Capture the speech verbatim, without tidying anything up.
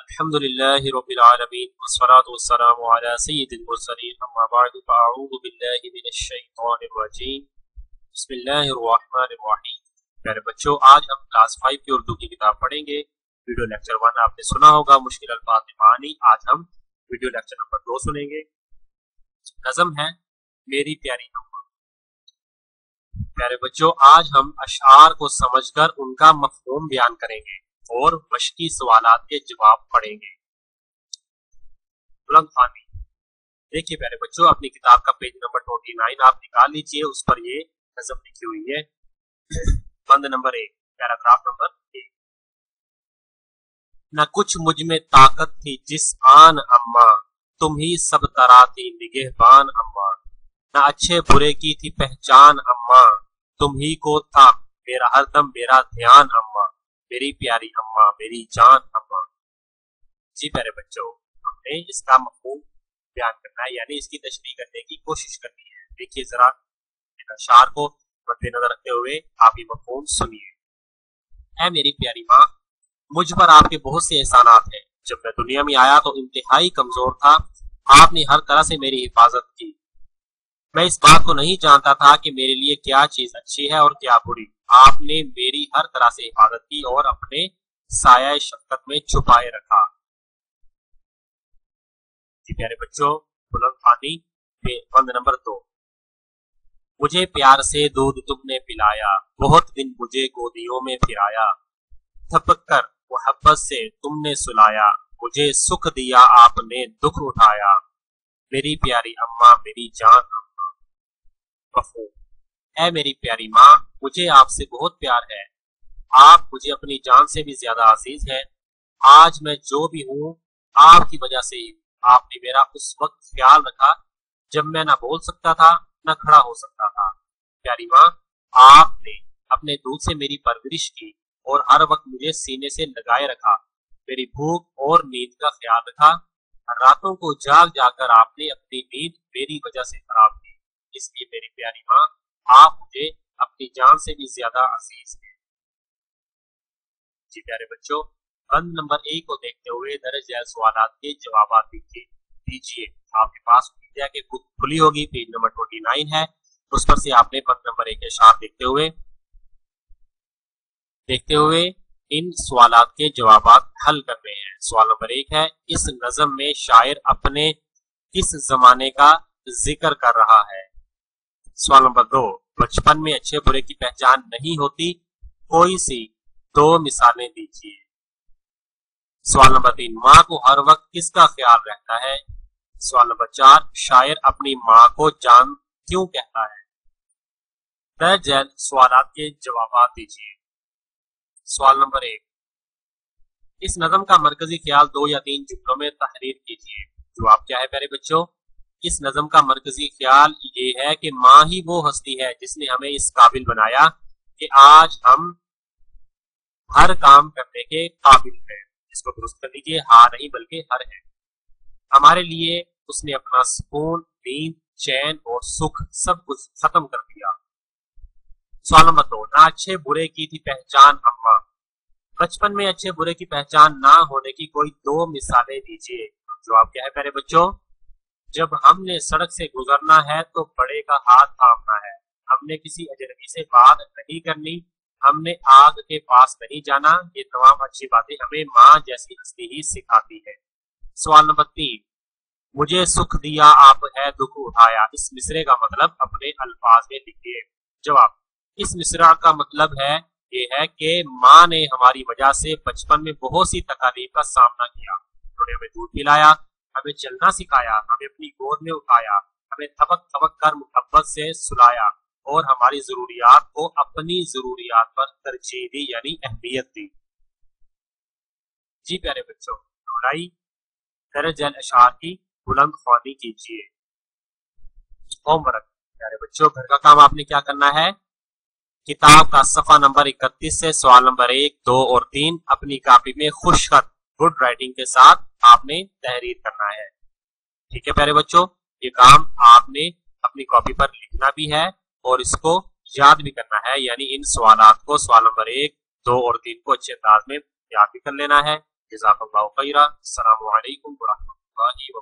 अल्हम्दुलिल्लाहि रब्बिल आलमीन वस्सलातु वस्सलामु अला सय्यिदिल मुरसलीन अम्मा बअदु फअऊज़ु बिल्लाहि मिनश शैतानिर रजीम बिस्मिल्लाहिर रहमानिर रहीम। प्यारे बच्चों, आज हम क्लास फाइव की उर्दू की किताब पढ़ेंगे। वीडियो लेक्चर वन आपने सुना होगा, मुश्किल अल्फाज में मानी। आज हम वीडियो लेक्चर नंबर दो सुनेंगे। नज़म है मेरी प्यारी अम्मा। प्यारे बच्चों, आज हम अशआर को समझकर उनका मफ़हूम बयान करेंगे और मशकी सवालात के जवाब पढ़ेंगे। बुलंद ख़ानी। देखिए प्यारे बच्चों, अपनी किताब का पेज नंबर उनतीस आप निकाल लीजिए। उस पर ये नज़म लिखी हुई है। बंद नंबर एक, पैराग्राफ नंबर एक। न कुछ मुझ में ताकत थी जिस आन अम्मा, तुम ही सब तरह थी निगहबान अम्मा। न अच्छे बुरे की थी पहचान अम्मा, तुम ही को था मेरा हरदम मेरा ध्यान अम्मा। मेरी प्यारी अम्मा, मेरी जान अम्मा। जी प्यारे बच्चों, हमने इसका मफ़हूम बयान करना है, यानी इसकी तशरीह करने की कोशिश करनी है। देखिए जरा अशआर को मद्देनजर रखते हुए आप ये मफ़हूम सुनिए। ऐ मेरी प्यारी माँ, मुझ पर आपके बहुत से एहसानात हैं। जब मैं दुनिया में आया तो इंतहाई कमजोर था, आपने हर तरह से मेरी हिफाजत की। मैं इस बात को नहीं जानता था कि मेरे लिए क्या चीज अच्छी है और क्या बुरी। आपने मेरी हर तरह से हिफाजत की और अपने साया शफकत में छुपाए रखा। जी प्यारे बच्चों, बुलंद ख़ानी बंद नंबर दो। मुझे प्यार से दूध तुमने पिलाया, बहुत दिन मुझे गोदियों में फिराया। थपक कर मोहब्बत से तुमने सुलाया, मुझे सुख दिया आपने दुख उठाया। मेरी प्यारी अम्मा, मेरी जान अम्मा। ऐ मेरी प्यारी माँ, मुझे आपसे बहुत प्यार है। आप मुझे अपनी जान से भी ज्यादा अजीज हैं। आज मैं जो भी हूँ आपकी वजह से ही। आपने मेरा उस वक्त ख्याल रखा जब मैं ना बोल सकता था न खड़ा हो सकता था। प्यारी माँ, आपने अपने दूध से मेरी परवरिश की और हर वक्त मुझे सीने से लगाए रखा। मेरी भूख और नींद का ख्याल रखा। रातों को जाग जाकर आपने अपनी नींद मेरी वजह से खराब की। इसलिए मेरी प्यारी माँ, आप मुझे अपनी जान से भी ज्यादा अजीज हैं। जी प्यारे बच्चों, बंद नंबर एक को देखते हुए दर्ज झैल सवालात के जवाब दीजिए दीजिए आपके पास मीडिया के बुक खुली होगी, पेज नंबर उनतीस है। उस पर से आपने बंद नंबर एक के साथ देखते हुए देखते हुए इन सवालात के जवाब हल करने हैं। सवाल नंबर एक है, इस नज़म में शायर अपने किस जमाने का जिक्र कर रहा है? सवाल नंबर दो, बचपन में अच्छे बुरे की पहचान नहीं होती, कोई सी दो मिसालें दीजिए। सवाल नंबर तीन, माँ को हर वक्त किसका ख्याल रहता है? सवाल नंबर चार, शायर अपनी माँ को जान क्यों कहता है? दर्ज झैल सवालात के जवाब दीजिए। सवाल नंबर एक, इस नज़म का मरकजी ख्याल दो या तीन जुमलों में तहरीर कीजिए। जवाब क्या है प्यारे बच्चों? इस नज़म का मरकजी ख्याल ये है कि माँ ही वो हस्ती है जिसने हमें इस काबिल बनाया कि आज हम हर काम करने के काबिल हैं। इसको दुरुस्त कर लीजिए, हाँ नहीं बल्कि हर है। हमारे लिए उसने अपना सुकून, नींद, चैन और सुख सब कुछ खत्म कर दिया। सवाल नंबर दो, ना अच्छे बुरे की थी पहचान अम्मा। बचपन में अच्छे बुरे की पहचान ना होने की कोई दो मिसालें दीजिए। जवाब क्या है प्यारे बच्चों? जब हमने सड़क से गुजरना है तो बड़े का हाथ थामना है। हमने किसी अजनबी से बात नहीं करनी, हमने आग के पास नहीं जाना। ये तमाम अच्छी बातें हमें माँ जैसी हस्ती ही सिखाती है। सवाल नंबर तीन, मुझे सुख दिया आप है दुख उठाया। इस मिसरे का मतलब अपने अल्फाज में लिखिए। जवाब, इस मिसरा का मतलब है ये है कि माँ ने हमारी वजह से बचपन में बहुत सी तकलीफ का सामना किया। उन्होंने हमें दूध पिलाया, हमें चलना सिखाया, हमें अपनी गोद में उठाया, हमें थपक थपक कर मोहब्बत से सुलाया और हमारी जरूरियात को अपनी जरूरियात पर तरजीह दी, यानी अहमियत दी। जी प्यारे बच्चों, दोहराई दर्ज झैल अशआर की बुलंद ख़्वानी कीजिए। होमवर्क, प्यारे बच्चों, घर का काम आपने क्या करना है? किताब का सफा नंबर इकतीस से सवाल नंबर एक, दो और तीन अपनी कॉपी में खुशखत गुड राइटिंग के साथ आपने तहरीर करना है। ठीक है प्यारे बच्चों, ये काम आपने अपनी कॉपी पर लिखना भी है और इसको याद भी करना है, यानी इन सवालात को सवाल नंबर एक, दो और तीन को अच्छे अंदाज में याद भी कर लेना है। जज़ाकल्लाहु खैरा। अस्सलामु अलैकुम व रहमतुल्लाहि व